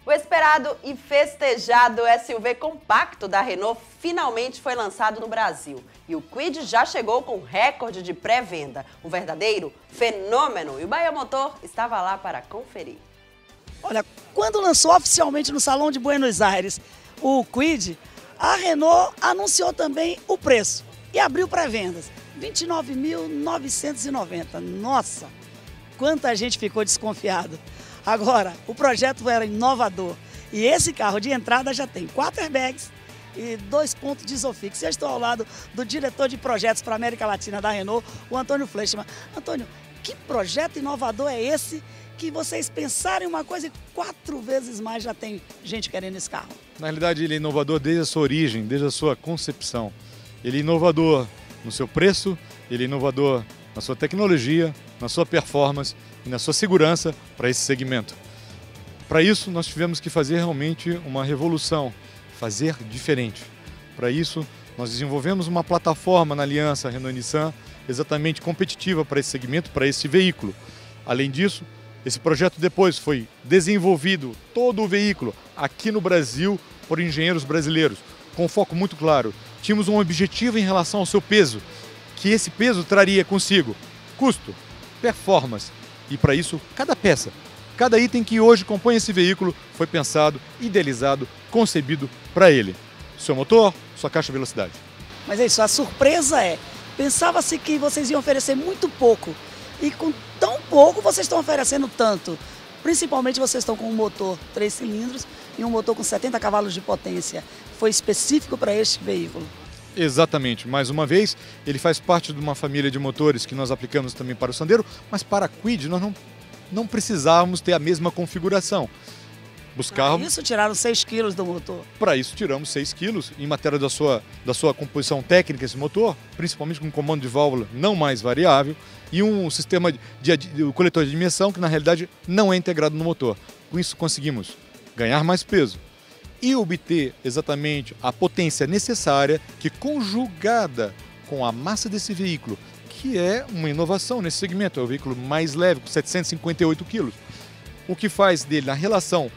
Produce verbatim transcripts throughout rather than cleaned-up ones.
O esperado e festejado S U V compacto da Renault finalmente foi lançado no Brasil. E o Kwid já chegou com recorde de pré-venda. Um verdadeiro fenômeno. E o Bahia Motor estava lá para conferir. Olha, quando lançou oficialmente no Salão de Buenos Aires o Kwid, a Renault anunciou também o preço e abriu pré-vendas. vinte e nove mil novecentos e noventa. Nossa, quanta gente ficou desconfiada. Agora, o projeto era inovador e esse carro de entrada já tem quatro airbags e dois pontos de isofix. Eu estou ao lado do diretor de projetos para a América Latina da Renault, o Antônio Fleischmann. Antônio, que projeto inovador é esse que vocês pensaram em uma coisa e quatro vezes mais já tem gente querendo esse carro? Na realidade, ele é inovador desde a sua origem, desde a sua concepção. Ele é inovador no seu preço, ele é inovador na sua tecnologia, na sua performance e na sua segurança para esse segmento. Para isso, nós tivemos que fazer realmente uma revolução, fazer diferente. Para isso, nós desenvolvemos uma plataforma na aliança Renault-Nissan exatamente competitiva para esse segmento, para esse veículo. Além disso, esse projeto depois foi desenvolvido, todo o veículo, aqui no Brasil, por engenheiros brasileiros, com um foco muito claro. Tínhamos um objetivo em relação ao seu peso, que esse peso traria consigo custo, performance. E para isso, cada peça, cada item que hoje compõe esse veículo foi pensado, idealizado, concebido para ele. Seu motor, sua caixa de velocidade. Mas é isso, a surpresa é, pensava-se que vocês iam oferecer muito pouco e com tão pouco vocês estão oferecendo tanto. Principalmente vocês estão com um motor três cilindros e um motor com setenta cavalos de potência. Foi específico para este veículo. Exatamente. Mais uma vez, ele faz parte de uma família de motores que nós aplicamos também para o Sandero, mas para a Kwid nós não, não precisávamos ter a mesma configuração. Buscávamos... Para isso tiraram seis quilos do motor. Para isso tiramos seis quilos em matéria da sua, da sua composição técnica esse motor, principalmente com um comando de válvula não mais variável e um sistema de, de, de coletor de dimensão que na realidade não é integrado no motor. Com isso conseguimos ganhar mais peso e obter exatamente a potência necessária que, conjugada com a massa desse veículo, que é uma inovação nesse segmento, é o veículo mais leve, com setecentos e cinquenta e oito quilos, o que faz dele, na relação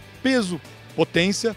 peso-potência,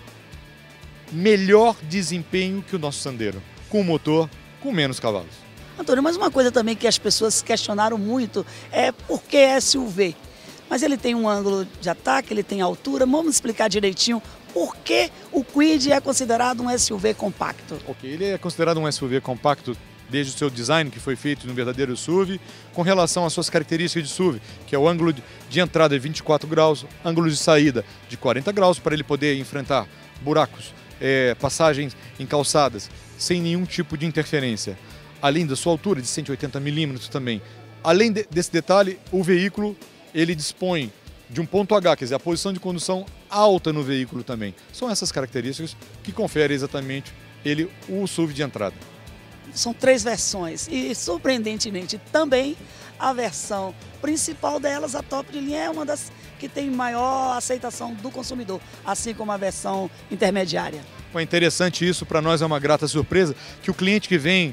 melhor desempenho que o nosso Sandero, com motor com menos cavalos. Antônio, mas uma coisa também que as pessoas questionaram muito é por que S U V? Mas ele tem um ângulo de ataque, ele tem altura, vamos explicar direitinho por que o Kwid é considerado um S U V compacto. Ok, ele é considerado um S U V compacto desde o seu design, que foi feito no verdadeiro S U V, com relação às suas características de S U V, que é o ângulo de entrada de vinte e quatro graus, ângulo de saída de quarenta graus, para ele poder enfrentar buracos, é, passagens em calçadas, sem nenhum tipo de interferência. Além da sua altura, de cento e oitenta milímetros também. Além de, desse detalhe, o veículo ele dispõe de um ponto H, quer dizer, a posição de condução alta no veículo também. São essas características que conferem exatamente ele o S U V de entrada. São três versões e, surpreendentemente, também a versão principal delas, a top de linha, é uma das que tem maior aceitação do consumidor, assim como a versão intermediária. É interessante isso, para nós é uma grata surpresa, que o cliente que vem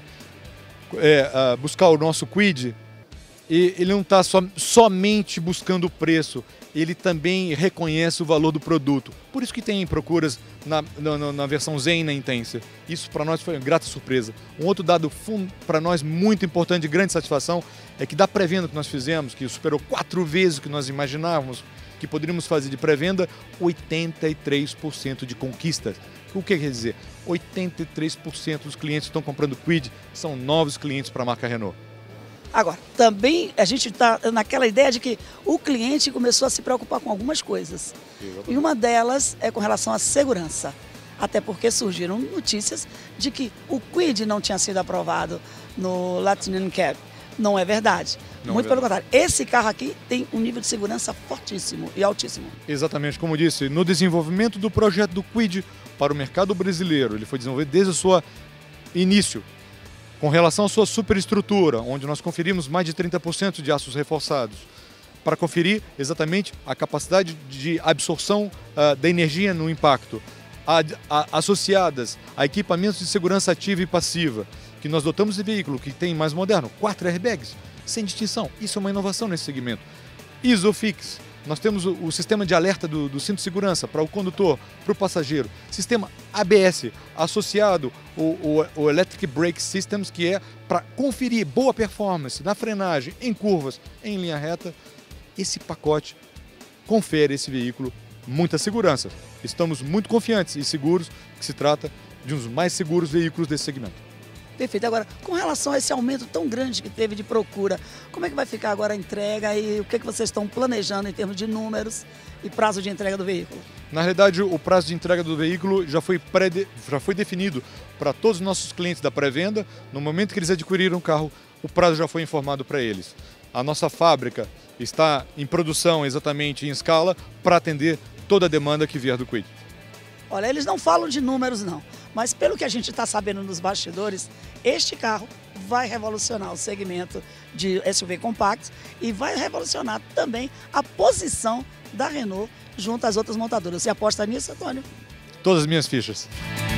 é, uh, buscar o nosso Kwid, e ele não está so, somente buscando o preço, ele também reconhece o valor do produto. Por isso que tem procuras na, na, na versão Zen e na Intensa. Isso para nós foi uma grata surpresa. Um outro dado para nós muito importante, de grande satisfação, é que da pré-venda que nós fizemos, que superou quatro vezes o que nós imaginávamos que poderíamos fazer de pré-venda, oitenta e três por cento de conquistas. O que quer dizer? oitenta e três por cento dos clientes que estão comprando Kwid são novos clientes para a marca Renault. Agora, também a gente está naquela ideia de que o cliente começou a se preocupar com algumas coisas. E uma delas é com relação à segurança. Até porque surgiram notícias de que o Kwid não tinha sido aprovado no Latin N C A P. Não é verdade. Não Muito é pelo verdade. contrário. Esse carro aqui tem um nível de segurança fortíssimo e altíssimo. Exatamente, como disse, no desenvolvimento do projeto do Kwid para o mercado brasileiro, ele foi desenvolvido desde o seu início, com relação à sua superestrutura, onde nós conferimos mais de trinta por cento de aços reforçados, para conferir exatamente a capacidade de absorção uh, da energia no impacto, a, a, associadas a equipamentos de segurança ativa e passiva, que nós dotamos de veículo que tem mais moderno, quatro airbags, sem distinção. Isso é uma inovação nesse segmento. Isofix, Nós temos o, o sistema de alerta do, do cinto de segurança para o condutor, para o passageiro. Sistema A B S, associado o, o, o Electric Brake Systems, que é para conferir boa performance na frenagem, em curvas, em linha reta. Esse pacote confere a esse veículo muita segurança. Estamos muito confiantes e seguros que se trata de um dos mais seguros veículos desse segmento. Perfeito. Agora, com relação a esse aumento tão grande que teve de procura, como é que vai ficar agora a entrega e o que, é que vocês estão planejando em termos de números e prazo de entrega do veículo? Na realidade, o prazo de entrega do veículo já foi, pré já foi definido para todos os nossos clientes da pré-venda. No momento que eles adquiriram o carro, o prazo já foi informado para eles. A nossa fábrica está em produção exatamente em escala para atender toda a demanda que vier do Kwid. Olha, eles não falam de números não, mas pelo que a gente está sabendo nos bastidores, este carro vai revolucionar o segmento de S U V compactos e vai revolucionar também a posição da Renault junto às outras montadoras. Você aposta nisso, Antônio? Todas as minhas fichas.